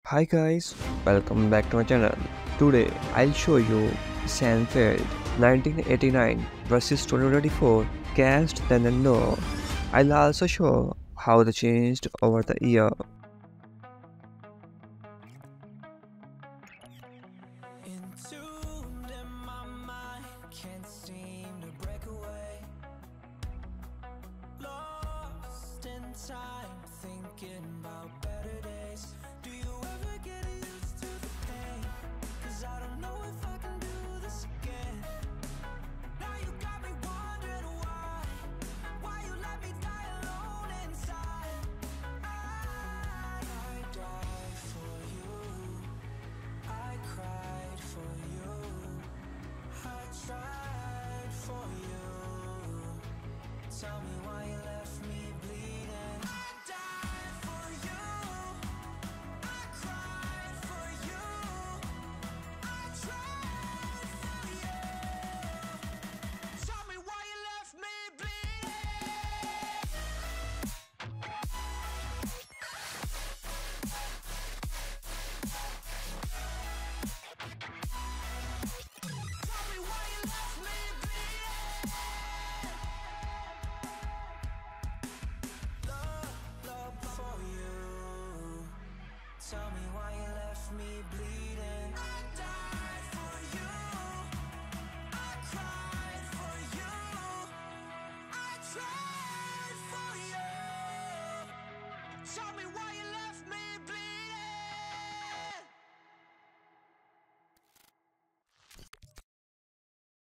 Hi guys, welcome back to my channel. Today I'll show you Seinfeld 1989 versus 2024 cast then and now. I'll also show how they changed over the year. Entombed in my mind, can't seem to break away. Lost in time, thinking about better days. Do you ever get used to the pain? 'Cause I don't know if I can do this again. Now you got me wondering why you let me die alone inside. I died for you, I cried for you, I tried for you. Tell me why you left me bleeding. I died for you, I cried for you, I tried for you. Tell me why you left me bleeding. Tell me why you left me bleeding. Love for you. Tell me why you left me bleeding.